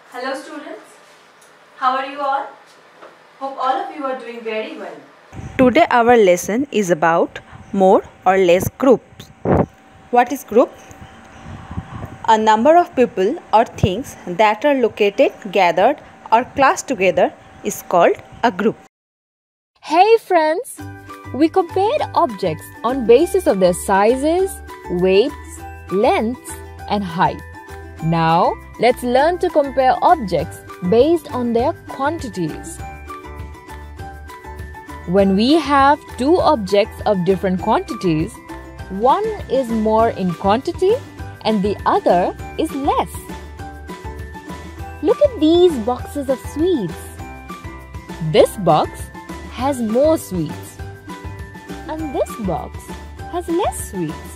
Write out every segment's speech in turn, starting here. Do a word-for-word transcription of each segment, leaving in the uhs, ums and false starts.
Hello students, how are you all? Hope all of you are doing very well. Today our lesson is about more or less groups. What is group? A number of people or things that are located, gathered or classed together is called a group. Hey friends, we compared objects on basis of their sizes, weights, lengths and height. Now, let's learn to compare objects based on their quantities. When we have two objects of different quantities, one is more in quantity and the other is less. Look at these boxes of sweets. This box has more sweets and this box has less sweets.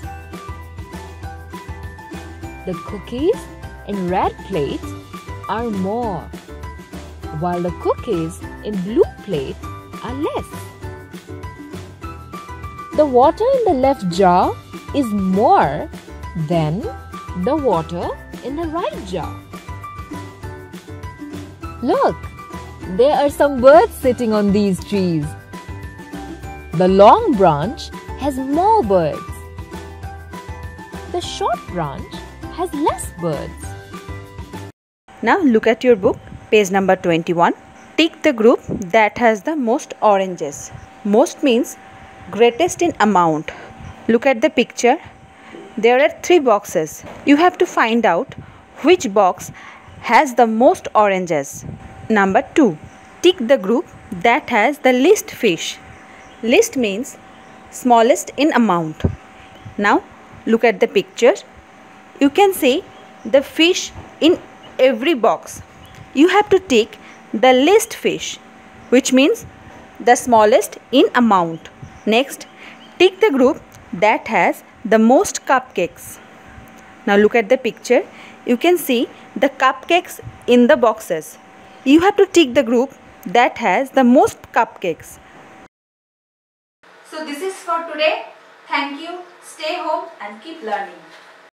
The cookies in red plate are more, while the cookies in blue plate are less. The water in the left jar is more than the water in the right jar. Look, there are some birds sitting on these trees. The long branch has more birds. The short branch has less birds. Now look at your book, page number twenty-one. Tick the group that has the most oranges. Most means greatest in amount. Look at the picture. There are three boxes. You have to find out which box has the most oranges. Number two. Tick the group that has the least fish. Least means smallest in amount. Now look at the picture. You can see the fish in every box. You have to tick the least fish, which means the smallest in amount. Next, tick the group that has the most cupcakes. Now look at the picture. You can see the cupcakes in the boxes. You have to tick the group that has the most cupcakes. So this is for today. Thank you. Stay home and keep learning.